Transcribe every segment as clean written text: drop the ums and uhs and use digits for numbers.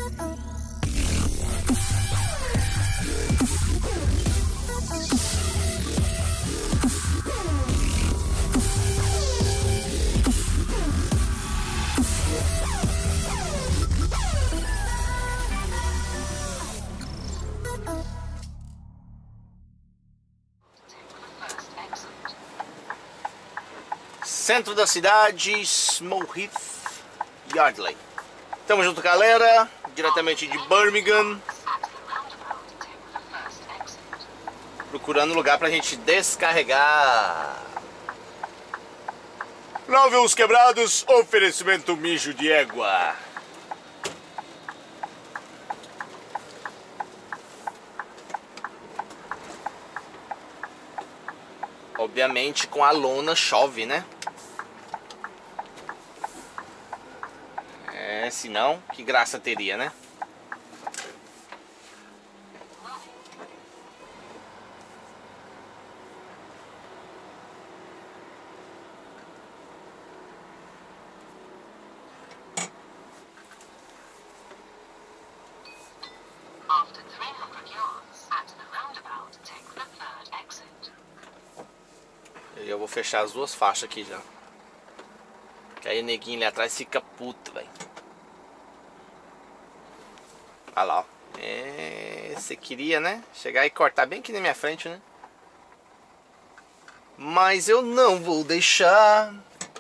Centro da cidade, Small Heath, Yardley. Tamo junto, galera, diretamente de Birmingham, procurando lugar pra gente descarregar. Novos quebrados, oferecimento mijo de égua. Obviamente com a lona chove, né? Se não, que graça teria, né? Eu vou fechar as duas faixas aqui já. Que aí o neguinho ali atrás fica puto, velho. Olha lá, ó. Você queria, né? Chegar e cortar bem aqui na minha frente, né? Mas eu não vou deixar.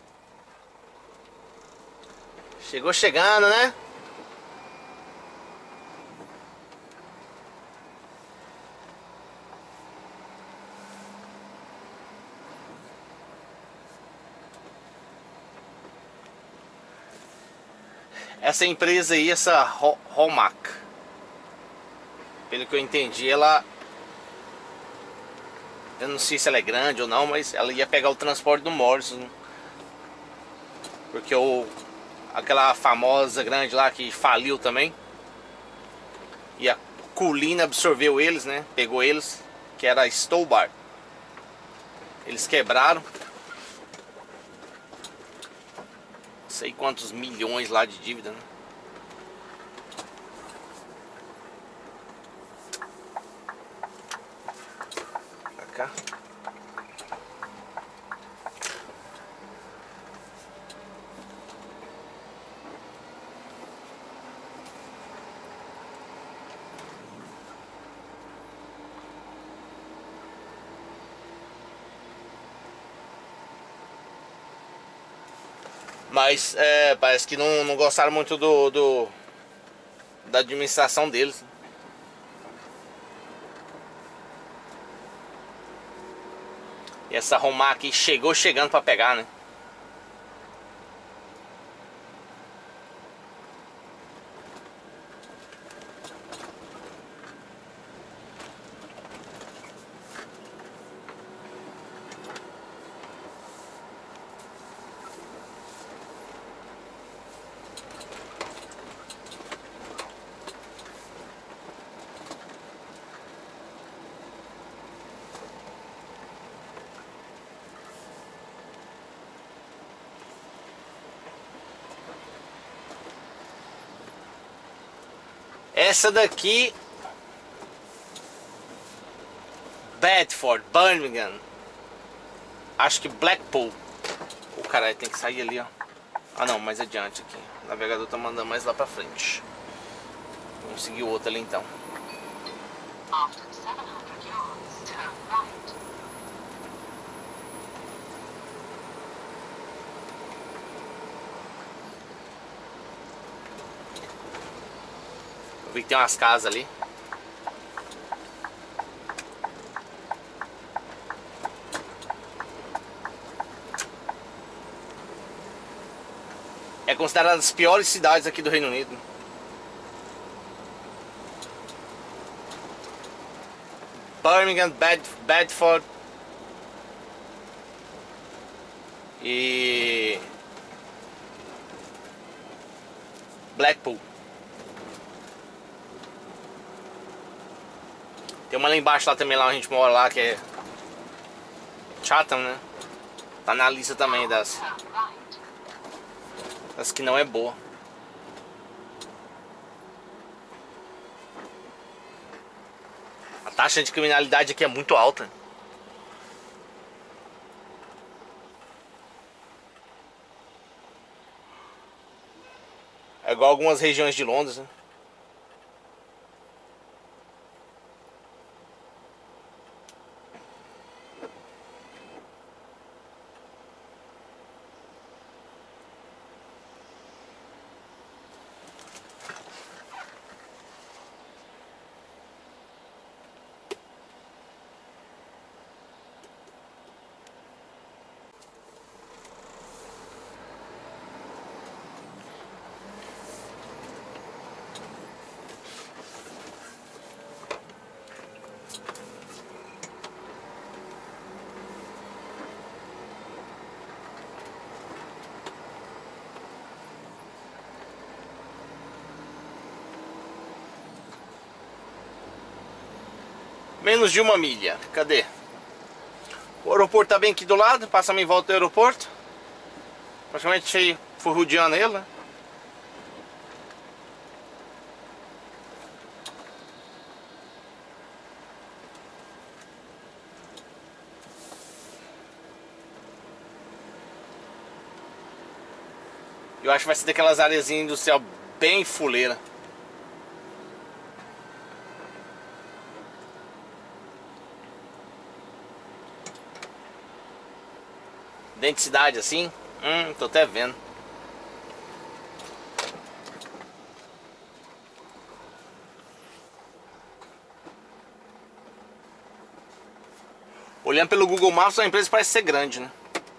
Chegou chegando, né? Essa empresa aí, essa Hallmark, pelo que eu entendi, ela... Eu não sei se ela é grande ou não, mas ela ia pegar o transporte do Morrison. Porque aquela famosa grande lá que faliu também. E a Culina absorveu eles, né? Pegou eles, que era a Stowbar. Eles quebraram. Não sei quantos milhões lá de dívida, né? Pra cá. Mas parece que não gostaram muito da administração deles. E essa Roma aqui chegando pra pegar, né? Essa daqui, Bedford, Birmingham, acho que Blackpool. O caralho, tem que sair ali, ó. Ah não, mais adiante aqui. O navegador tá mandando mais lá pra frente. Vamos seguir o outro ali então. Eu vi que tem umas casas ali. É considerada das piores cidades aqui do Reino Unido. Birmingham, Bedford e Blackpool. Tem uma lá embaixo lá também, lá onde a gente mora lá, que é Chatham, né? Tá na lista também das que não é boa. taxa de criminalidade aqui é muito alta. É igual algumas regiões de Londres, né? Menos de 1 milha. Cadê? O aeroporto tá bem aqui do lado. Passamos em volta do aeroporto. Praticamente cheio. Fui rodeando ele, né? Eu acho que vai ser daquelas areazinhas industrial bem fuleira. Densidade assim. Tô até vendo. Olhando pelo Google Maps, a empresa parece ser grande, né?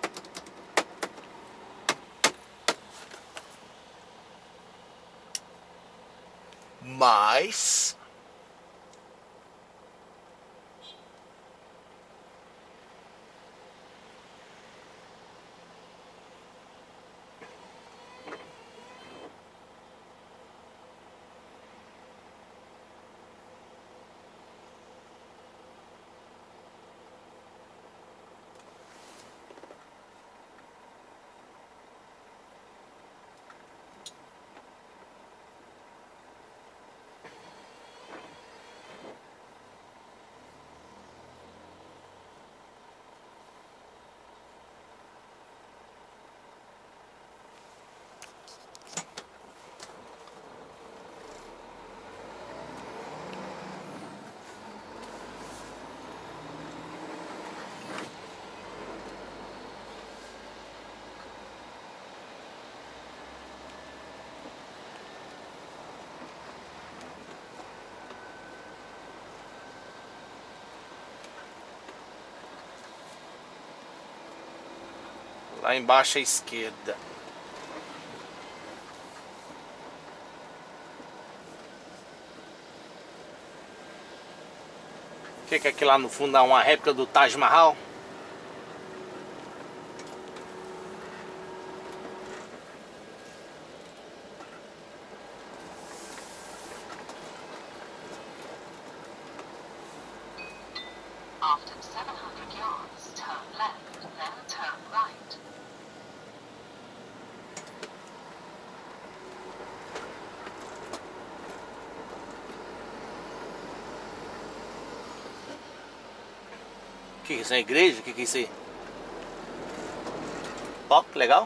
Mas... lá embaixo à esquerda. O que é aqui lá no fundo? Há uma réplica do Taj Mahal? After 700 yards, turn left, then turn right. O que é isso? É uma igreja? O que é isso aí? Ó, que legal.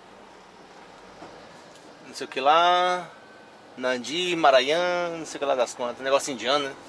Não sei o que lá. Nandi, Maranhão, não sei o que lá das contas. Negócio indiano, né?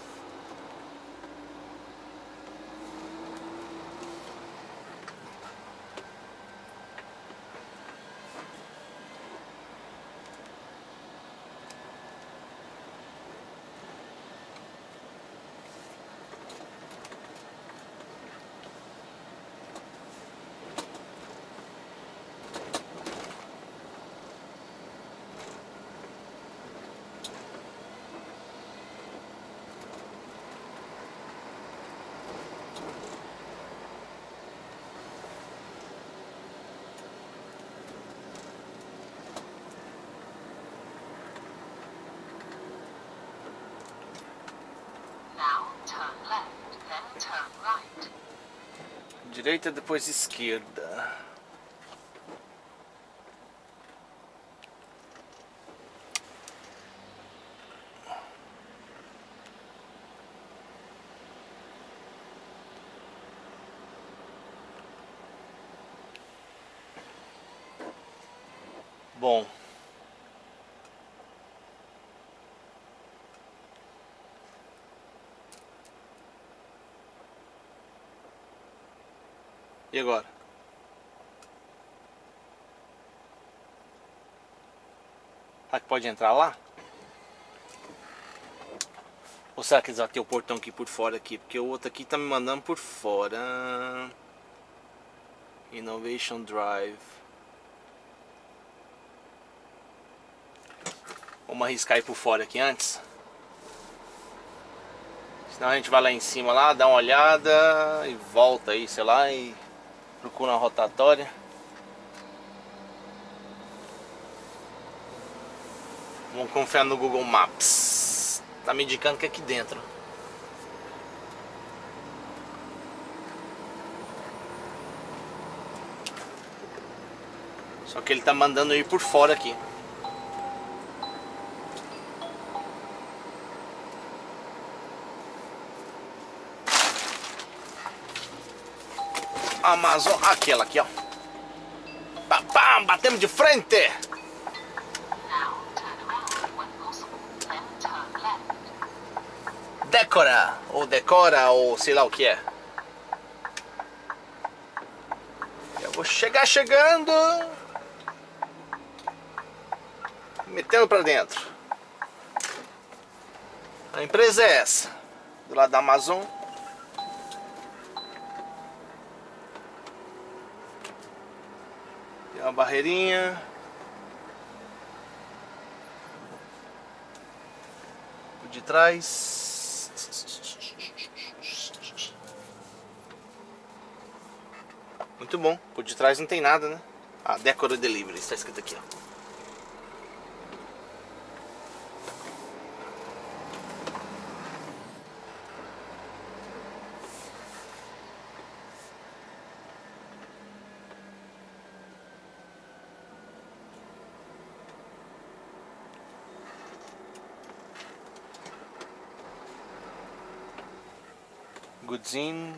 Now turn left, then turn right. Direita, depois esquerda. Bom. E agora? Será que pode entrar lá? Ou será que eles vão ter o portão aqui por fora aqui? Porque o outro aqui tá me mandando por fora. Innovation Drive. Vamos arriscar ir por fora aqui antes. Senão a gente vai lá em cima lá, dá uma olhada e volta aí, sei lá, e procura uma rotatória. Vamos confiar no Google Maps. Tá me indicando que é aqui dentro. Só que ele tá mandando ir por fora aqui. Amazon, aquela aqui, ó. Pam, pam, batemos de frente. Decora, ou sei lá o que é. Eu vou chegar chegando. Metendo pra dentro. A empresa é essa. Do lado da Amazon. Tem uma barreirinha. Por de trás. Muito bom. Por de trás não tem nada, né? Ah, Decora Delivery. Está escrito aqui, ó. Goods in.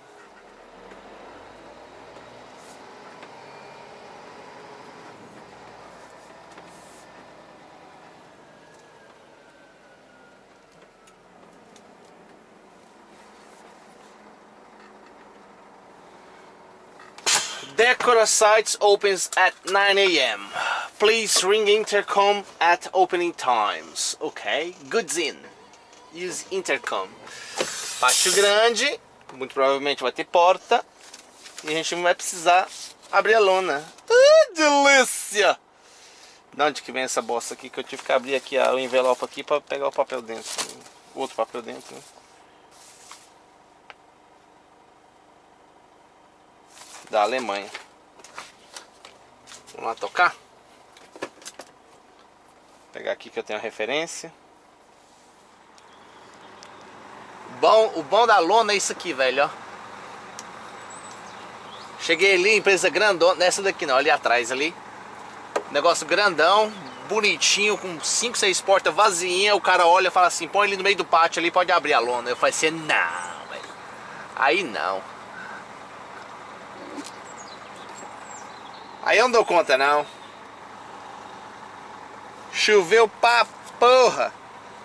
Decora sites opens at 9 a.m. Please ring intercom at opening times. Ok. Goods in. Use intercom. Pátio grande. Muito provavelmente vai ter porta. E a gente não vai precisar abrir a lona. Delícia! De onde que vem essa bosta aqui? Que eu tive que abrir aqui o envelope aqui para pegar o papel dentro. O outro papel dentro, né? Da Alemanha. Vamos lá tocar. Vou pegar aqui que eu tenho a referência. O bom da lona é isso aqui, velho, ó. Cheguei ali, empresa grandona. Nessa daqui não, ali atrás ali. Negócio grandão, bonitinho, com 5, 6 portas vaziinha. O cara olha e fala assim, põe ele no meio do pátio ali, pode abrir a lona. Eu falei assim, não, velho. Aí não. Aí eu não dou conta não. Choveu pra porra.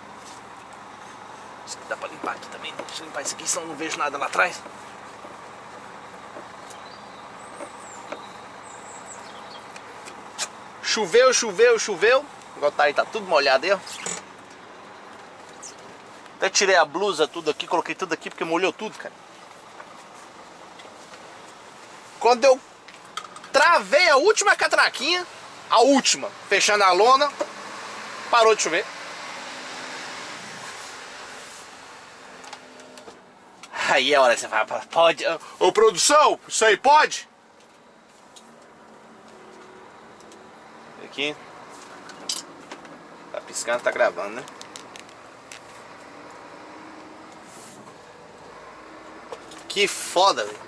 Dá pra limpar aqui também. Deixa eu limpar isso aqui, senão não vejo nada lá atrás. Choveu, choveu, choveu. Igual tá aí, tá tudo molhado aí, ó. Até tirei a blusa tudo aqui, coloquei tudo aqui porque molhou tudo, cara. Quando eu travei a última catraquinha, a última, fechando a lona, parou de chover. Aí é a hora que você fala, pode? Ô produção, isso aí pode? Aqui. Tá piscando, tá gravando, né? Que foda, velho.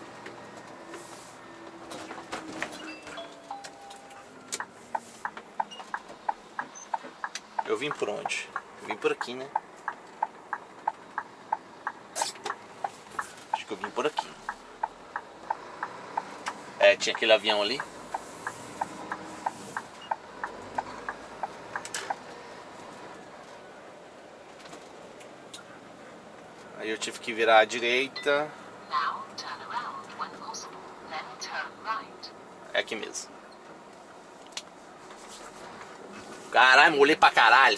Eu vim por onde? Eu vim por aqui, né? Acho que eu vim por aqui. É, tinha aquele avião ali. Aí eu tive que virar à direita. Now turn around when possible, then turn right. É aqui mesmo. Caralho, molhei pra caralho.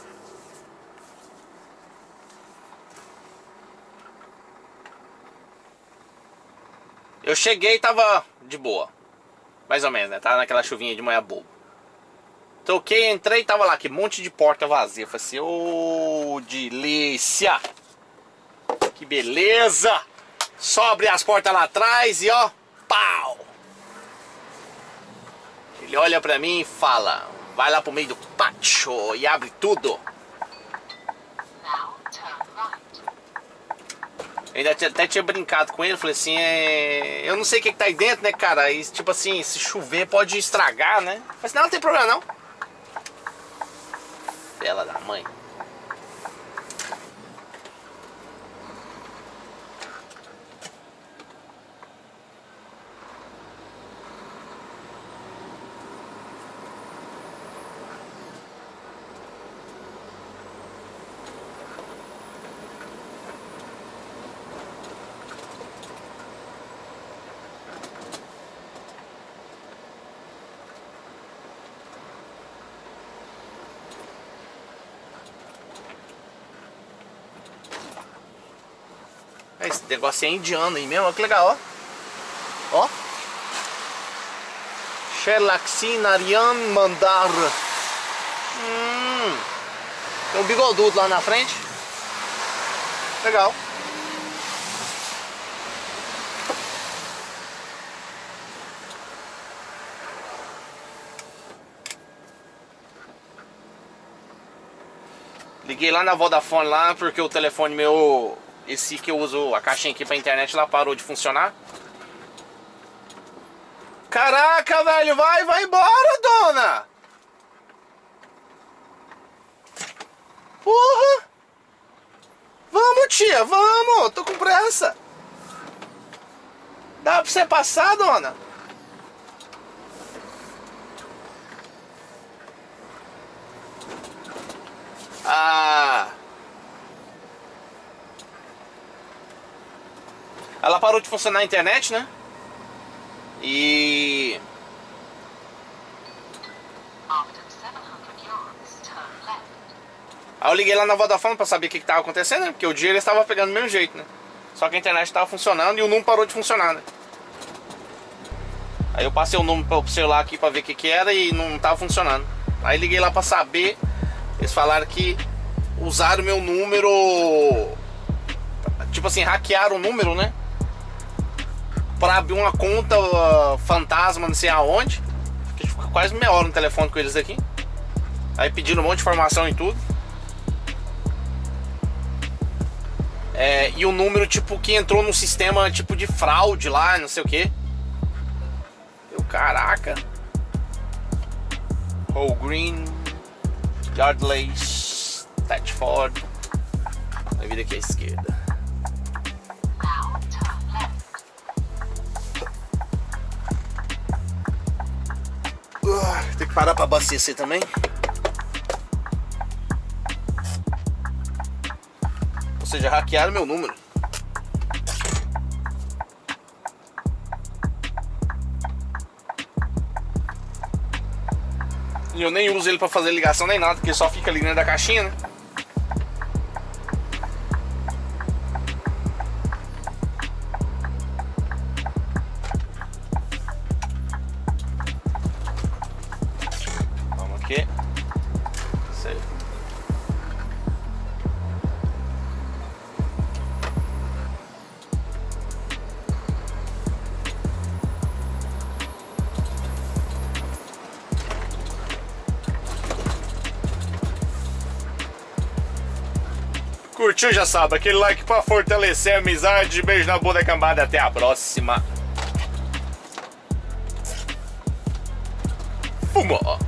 Eu cheguei e tava de boa. Mais ou menos, né? Tava naquela chuvinha de manhã boa. Toquei, entrei e tava lá, que monte de porta vazia. Falei assim, ô, delícia! Que beleza! Só abrir as portas lá atrás e ó, pau! Ele olha pra mim e fala, vai lá pro meio do pátio e abre tudo. Now turn right. Ainda até tinha brincado com ele, falei assim, eu não sei o que tá aí dentro, né, cara? E, tipo assim, se chover pode estragar, né? Mas não tem problema não. Bela da mãe. Esse negócio é indiano aí mesmo, olha que legal, ó. Ó. Sherlaxi Narayan Mandar. Tem um bigodudo lá na frente. Legal. Liguei lá na Vodafone lá, porque o telefone meu... Esse que eu uso, a caixinha aqui pra internet, lá parou de funcionar. Caraca, velho, vai embora, dona! Porra! Vamos, tia, vamos! Tô com pressa! Dá pra você passar, dona? Ah... Ela parou de funcionar a internet, né? E... Aí eu liguei lá na Vodafone pra saber o que tava acontecendo, né? Porque o dia eles estavam pegando do mesmo jeito, né? Só que a internet tava funcionando e o número parou de funcionar, né? Aí eu passei o número pro celular aqui pra ver o que era e não tava funcionando. Aí liguei lá pra saber. Eles falaram que usaram o meu número... Tipo assim, hackearam o número, né? Pra abrir uma conta fantasma, não sei aonde. A gente fica quase meia hora no telefone com eles aqui. Aí pedindo um monte de informação e tudo. E o número tipo que entrou num sistema tipo de fraude lá, não sei o que. Eu, caraca. Hall Green, Yardley, Thatchford. Vai vir aqui à esquerda. Tem que parar pra abastecer também. Ou seja, hackearam meu número. E eu nem uso ele pra fazer ligação nem nada, porque só fica ali dentro da caixinha, né? Vamos aqui. Sei. Curtiu, já sabe, aquele like pra fortalecer a amizade. Beijo na bunda cambada, até a próxima. Fumou.